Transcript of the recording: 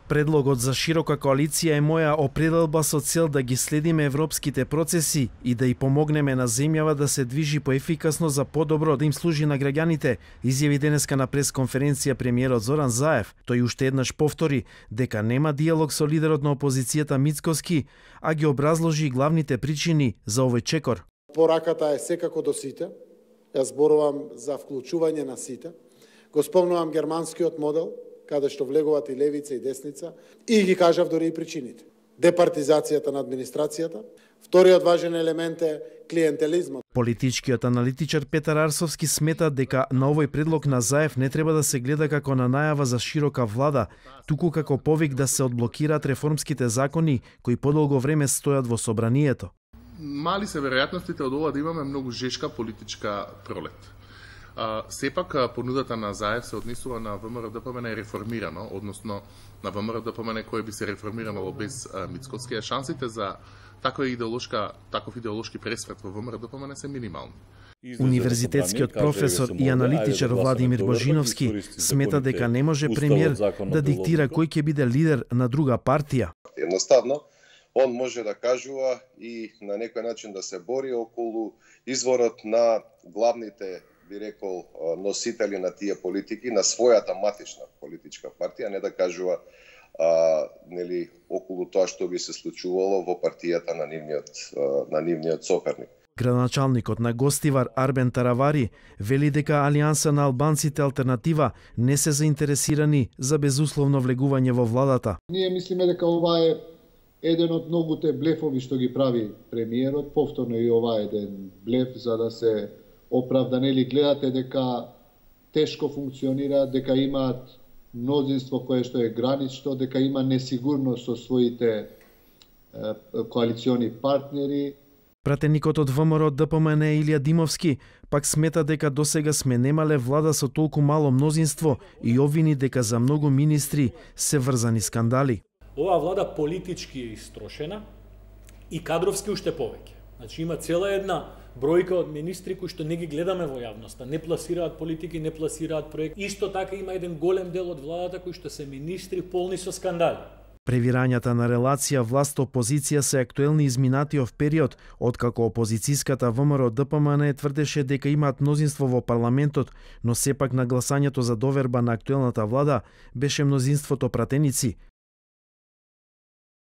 Предлогот за широка коалиција е моја определба со цел да ги следиме европските процеси и да и помогнеме на земјава да се движи поефикасно за подобро да им служи на граѓаните, изјави денеска на пресконференција премиерот Зоран Заев. Тој уште еднаш повтори дека нема диалог со лидерот на опозицијата Мицкоски, а ги образложи главните причини за овој чекор. Пораката е секако до сите. Јас зборувам за вклучување на сите. Го спомнувам германскиот модел, каде што влегуваат и левица и десница, и ги кажав дори и причините. Департизацијата на администрацијата. Вториот важен елемент е клиентелизмот. Политичкиот аналитичар Петар Арсовски смета дека на овој предлог на Заев не треба да се гледа како на најава за широка влада, туку како повик да се одблокираат реформските закони кои подолго време стојат во собранието. Мали се веројатностите од ова да имаме многу жешка политичка пролет. Сепак понудата на Заев се однесува на ВМРО-ДПМН е реформирано, односно на ВМРО-ДПМН кој би се реформирано без Мицкоски, шансите за таков идеолошки пресвет во ВМРО-ДПМН се минимални. Универзитетскиот професор и аналитичар Владимир Божиновски смета дека не може премиер да диктира кој ќе биде лидер на друга партија. Едноставно, он може да кажува и на некој начин да се бори околу изворот на главните, би рекол, носители на тие политики, на својата матична политичка партија, не да кажува нели околу тоа што би се случувало во партијата на нивниот соперник. Градоначалникот на Гостивар Арбен Таравари вели дека Алијанса на албанците Алтернатива не се заинтересирани за безусловно влегување во владата. Ние мислиме дека ова е еден од многуте блефови што ги прави премиерот, повторно и ова е еден блеф за да се оправда, нели гледате дека тешко функционира, дека имаат мнозинство кое што е гранично, дека има несигурност со своите коалициони партнери. Пратеникот од ВМРО ДПМН Илија Димовски пак смета дека досега сме немале влада со толку мало мнозинство и обвини дека за многу министри се врзани скандали. Оваа влада политички е истрошена и кадровски уште повеќе. Значи има цела една бројка од министри кои што не ги гледаме во јавноста, не пласираат политики, не пласираат проекти. Исто така има еден голем дел од владата кои што се министри полни со скандали. Превирањата на релација власт-опозиција се актуелни изминатиот период, откако опозицијската ВМРО ДПМН тврдеше дека имаат мнозинство во парламентот, но сепак на гласањето за доверба на актуелната влада беше мнозинството пратеници,